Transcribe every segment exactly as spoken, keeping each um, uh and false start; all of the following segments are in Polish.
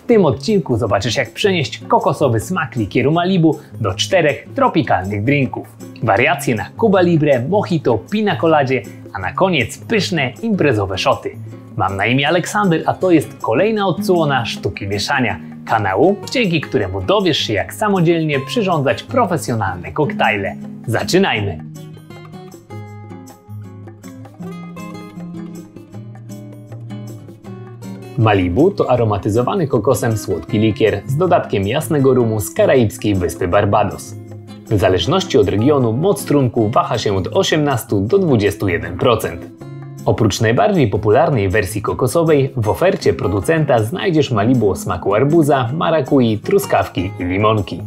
tym odcinku zobaczysz, jak przenieść kokosowy smak likieru Malibu do czterech tropikalnych drinków. Wariacje na Cuba Libre, Mojito, Pina Coladzie, a na koniec pyszne imprezowe szoty. Mam na imię Aleksander, a to jest kolejna odsłona Sztuki Mieszania, kanału, dzięki któremu dowiesz się, jak samodzielnie przyrządzać profesjonalne koktajle. Zaczynajmy! Malibu to aromatyzowany kokosem słodki likier z dodatkiem jasnego rumu z karaibskiej wyspy Barbados. W zależności od regionu moc trunku waha się od osiemnastu do dwudziestu jeden procent. Oprócz najbardziej popularnej wersji kokosowej, w ofercie producenta znajdziesz Malibu o smaku arbuza, marakui, truskawki i limonki.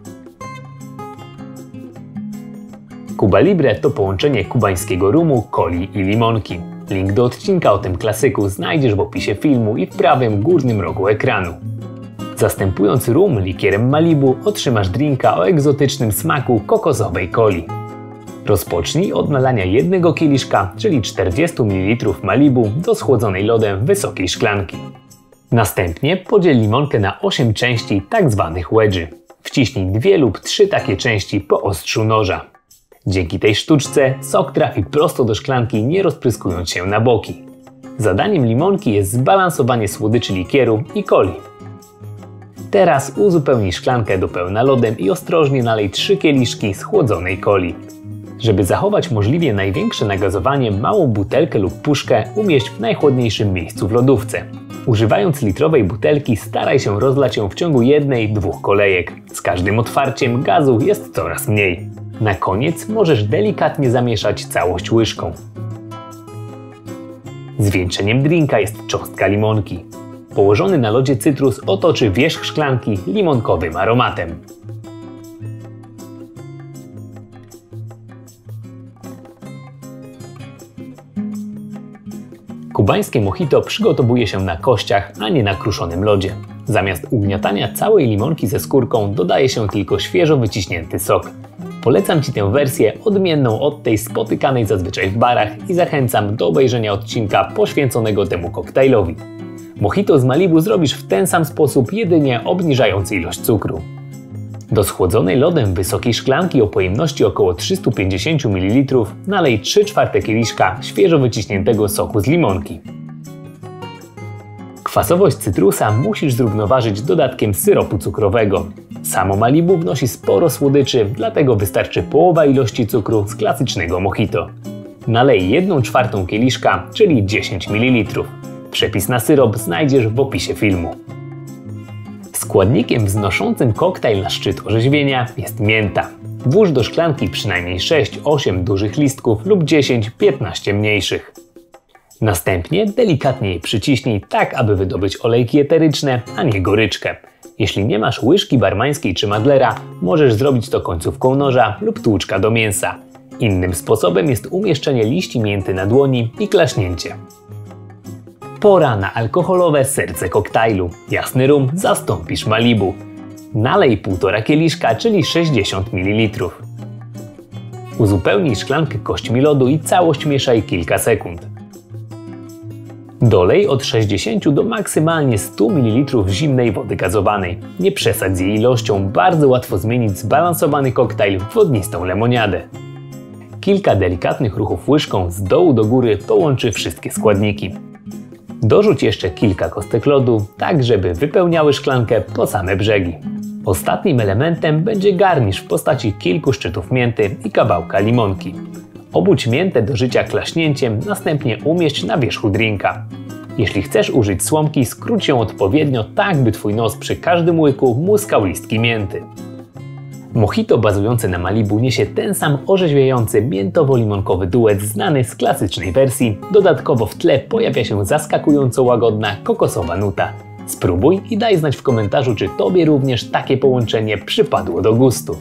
Cuba Libre to połączenie kubańskiego rumu, coli i limonki. Link do odcinka o tym klasyku znajdziesz w opisie filmu i w prawym górnym rogu ekranu. Zastępując rum likierem Malibu, otrzymasz drinka o egzotycznym smaku kokosowej coli. Rozpocznij od nalania jednego kieliszka, czyli czterdziestu mililitrów Malibu, do schłodzonej lodem wysokiej szklanki. Następnie podziel limonkę na osiem części, tak zwanych wedge'y. Wciśnij dwie lub trzy takie części po ostrzu noża. Dzięki tej sztuczce sok trafi prosto do szklanki, nie rozpryskując się na boki. Zadaniem limonki jest zbalansowanie słodyczy likieru i coli. Teraz uzupełnij szklankę do pełna lodem i ostrożnie nalej trzy kieliszki schłodzonej coli. Żeby zachować możliwie największe nagazowanie, małą butelkę lub puszkę umieść w najchłodniejszym miejscu w lodówce. Używając litrowej butelki, staraj się rozlać ją w ciągu jednej, dwóch kolejek. Z każdym otwarciem gazu jest coraz mniej. Na koniec możesz delikatnie zamieszać całość łyżką. Zwieńczeniem drinka jest cząstka limonki. Położony na lodzie cytrus otoczy wierzch szklanki limonkowym aromatem. Kubańskie mojito przygotowuje się na kościach, a nie na kruszonym lodzie. Zamiast ugniatania całej limonki ze skórką dodaje się tylko świeżo wyciśnięty sok. Polecam Ci tę wersję odmienną od tej spotykanej zazwyczaj w barach i zachęcam do obejrzenia odcinka poświęconego temu koktajlowi. Mojito z Malibu zrobisz w ten sam sposób, jedynie obniżając ilość cukru. Do schłodzonej lodem wysokiej szklanki o pojemności około trzystu pięćdziesięciu mililitrów nalej trzy czwarte kieliszka świeżo wyciśniętego soku z limonki. Kwasowość cytrusa musisz zrównoważyć dodatkiem syropu cukrowego. Samo Malibu wnosi sporo słodyczy, dlatego wystarczy połowa ilości cukru z klasycznego mojito. Nalej jedną czwartą kieliszka, czyli dziesięć mililitrów. Przepis na syrop znajdziesz w opisie filmu. Składnikiem wznoszącym koktajl na szczyt orzeźwienia jest mięta. Włóż do szklanki przynajmniej sześć osiem dużych listków lub dziesięć piętnaście mniejszych. Następnie delikatnie je przyciśnij tak, aby wydobyć olejki eteryczne, a nie goryczkę. Jeśli nie masz łyżki barmańskiej czy madlera, możesz zrobić to końcówką noża lub tłuczka do mięsa. Innym sposobem jest umieszczenie liści mięty na dłoni i klaśnięcie. Pora na alkoholowe serce koktajlu. Jasny rum zastąpisz Malibu. Nalej półtora kieliszka, czyli sześćdziesiąt mililitrów. Uzupełnij szklankę kośćmi lodu i całość mieszaj kilka sekund. Dolej od sześćdziesięciu do maksymalnie stu mililitrów zimnej wody gazowanej. Nie przesadź z jej ilością, bardzo łatwo zmienić zbalansowany koktajl w wodnistą lemoniadę. Kilka delikatnych ruchów łyżką z dołu do góry połączy wszystkie składniki. Dorzuć jeszcze kilka kostek lodu, tak żeby wypełniały szklankę po same brzegi. Ostatnim elementem będzie garnisz w postaci kilku szczytów mięty i kawałka limonki. Obudź miętę do życia klaśnięciem, następnie umieść na wierzchu drinka. Jeśli chcesz użyć słomki, skróć ją odpowiednio tak, by Twój nos przy każdym łyku muskał listki mięty. Mojito bazujące na Malibu niesie ten sam orzeźwiający miętowo-limonkowy duet znany z klasycznej wersji. Dodatkowo w tle pojawia się zaskakująco łagodna kokosowa nuta. Spróbuj i daj znać w komentarzu, czy Tobie również takie połączenie przypadło do gustu.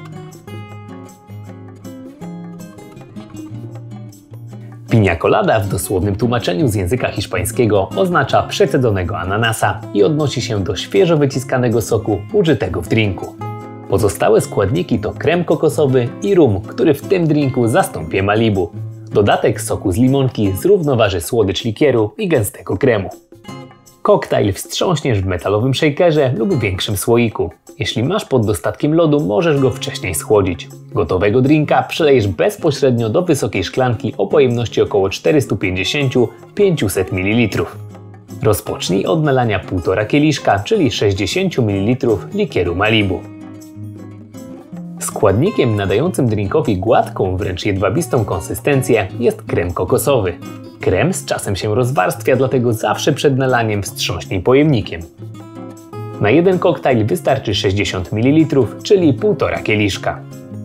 Pina colada w dosłownym tłumaczeniu z języka hiszpańskiego oznacza przecedzonego ananasa i odnosi się do świeżo wyciskanego soku użytego w drinku. Pozostałe składniki to krem kokosowy i rum, który w tym drinku zastąpi Malibu. Dodatek soku z limonki zrównoważy słodycz likieru i gęstego kremu. Koktajl wstrząśniesz w metalowym shakerze lub większym słoiku. Jeśli masz pod dostatkiem lodu, możesz go wcześniej schłodzić. Gotowego drinka przelejesz bezpośrednio do wysokiej szklanki o pojemności około czterysta pięćdziesiąt do pięciuset mililitrów. Rozpocznij od nalania półtora kieliszka, czyli sześćdziesiąt mililitrów likieru Malibu. Składnikiem nadającym drinkowi gładką, wręcz jedwabistą konsystencję jest krem kokosowy. Krem z czasem się rozwarstwia, dlatego zawsze przed nalaniem wstrząśnij pojemnikiem. Na jeden koktajl wystarczy sześćdziesiąt mililitrów, czyli półtora kieliszka.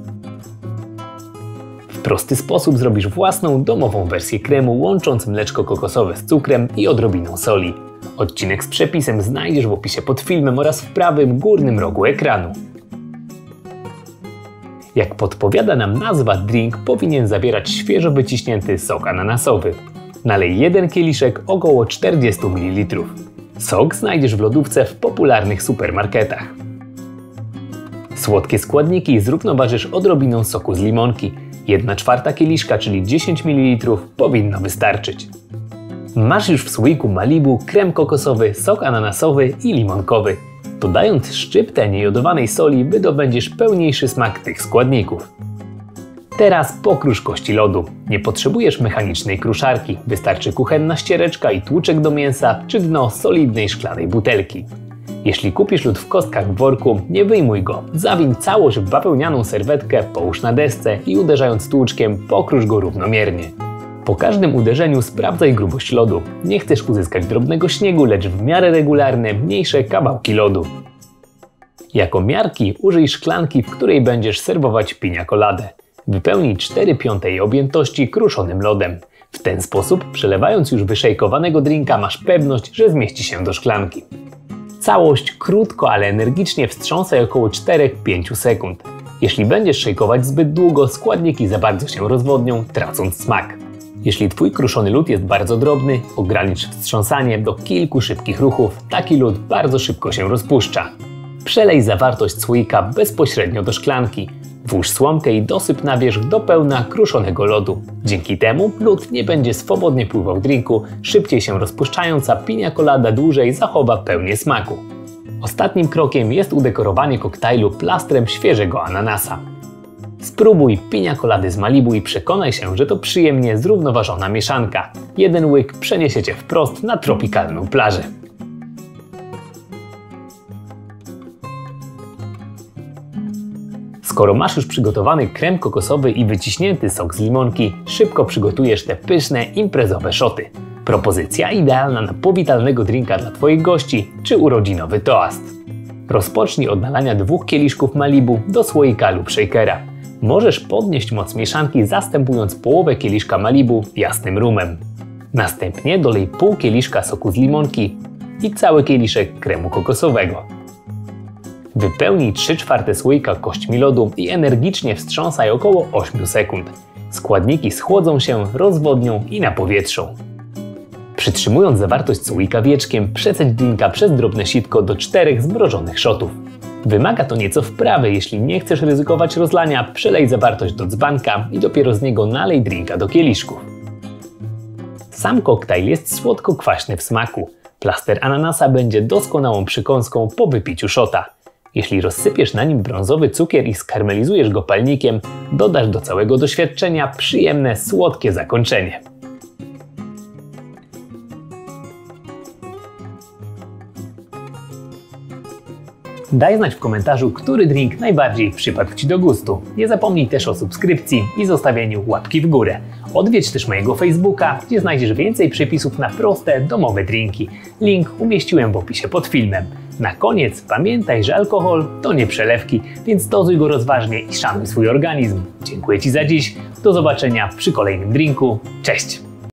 W prosty sposób zrobisz własną domową wersję kremu, łącząc mleczko kokosowe z cukrem i odrobiną soli. Odcinek z przepisem znajdziesz w opisie pod filmem oraz w prawym górnym rogu ekranu. Jak podpowiada nam nazwa, drink powinien zawierać świeżo wyciśnięty sok ananasowy. Nalej jeden kieliszek około czterdzieści mililitrów. Sok znajdziesz w lodówce w popularnych supermarketach. Słodkie składniki zrównoważysz odrobiną soku z limonki. jedna czwarta kieliszka, czyli dziesięć mililitrów, powinno wystarczyć. Masz już w słoiku Malibu krem kokosowy, sok ananasowy i limonkowy. Dodając szczyptę niejodowanej soli wydobędziesz pełniejszy smak tych składników. Teraz pokrusz kości lodu. Nie potrzebujesz mechanicznej kruszarki, wystarczy kuchenna ściereczka i tłuczek do mięsa czy dno solidnej szklanej butelki. Jeśli kupisz lód w kostkach w worku, nie wyjmuj go. Zawiń całość w bawełnianą serwetkę, połóż na desce i uderzając tłuczkiem pokrusz go równomiernie. Po każdym uderzeniu sprawdzaj grubość lodu. Nie chcesz uzyskać drobnego śniegu, lecz w miarę regularne, mniejsze kawałki lodu. Jako miarki użyj szklanki, w której będziesz serwować piña coladę. Wypełnij cztery piąte jej objętości kruszonym lodem. W ten sposób, przelewając już wyszejkowanego drinka, masz pewność, że zmieści się do szklanki. Całość krótko, ale energicznie wstrząsaj około cztery do pięciu sekund. Jeśli będziesz szejkować zbyt długo, składniki za bardzo się rozwodnią, tracąc smak. Jeśli Twój kruszony lód jest bardzo drobny, ogranicz wstrząsanie do kilku szybkich ruchów. Taki lód bardzo szybko się rozpuszcza. Przelej zawartość słoika bezpośrednio do szklanki. Włóż słomkę i dosyp na wierzch do pełna kruszonego lodu. Dzięki temu lód nie będzie swobodnie pływał w drinku, szybciej się rozpuszczając, a piña colada dłużej zachowa pełnię smaku. Ostatnim krokiem jest udekorowanie koktajlu plastrem świeżego ananasa. Spróbuj piña colady z Malibu i przekonaj się, że to przyjemnie zrównoważona mieszanka. Jeden łyk przeniesie Cię wprost na tropikalną plażę. Skoro masz już przygotowany krem kokosowy i wyciśnięty sok z limonki, szybko przygotujesz te pyszne, imprezowe szoty. Propozycja idealna na powitalnego drinka dla Twoich gości czy urodzinowy toast. Rozpocznij od nalania dwóch kieliszków Malibu do słoika lub shakera. Możesz podnieść moc mieszanki, zastępując połowę kieliszka Malibu jasnym rumem. Następnie dolej pół kieliszka soku z limonki i cały kieliszek kremu kokosowego. Wypełnij trzy czwarte słoika kośćmi lodu i energicznie wstrząsaj około ośmiu sekund. Składniki schłodzą się, rozwodnią i napowietrzą. Przytrzymując zawartość słoika wieczkiem, przecedź drinka przez drobne sitko do czterech zmrożonych szotów. Wymaga to nieco wprawy, jeśli nie chcesz ryzykować rozlania, przelej zawartość do dzbanka i dopiero z niego nalej drinka do kieliszków. Sam koktajl jest słodko-kwaśny w smaku. Plaster ananasa będzie doskonałą przykąską po wypiciu szota. Jeśli rozsypiesz na nim brązowy cukier i skarmelizujesz go palnikiem, dodasz do całego doświadczenia przyjemne, słodkie zakończenie. Daj znać w komentarzu, który drink najbardziej przypadł Ci do gustu. Nie zapomnij też o subskrypcji i zostawieniu łapki w górę. Odwiedź też mojego Facebooka, gdzie znajdziesz więcej przepisów na proste, domowe drinki. Link umieściłem w opisie pod filmem. Na koniec pamiętaj, że alkohol to nie przelewki, więc dozuj go rozważnie i szanuj swój organizm. Dziękuję Ci za dziś, do zobaczenia przy kolejnym drinku. Cześć!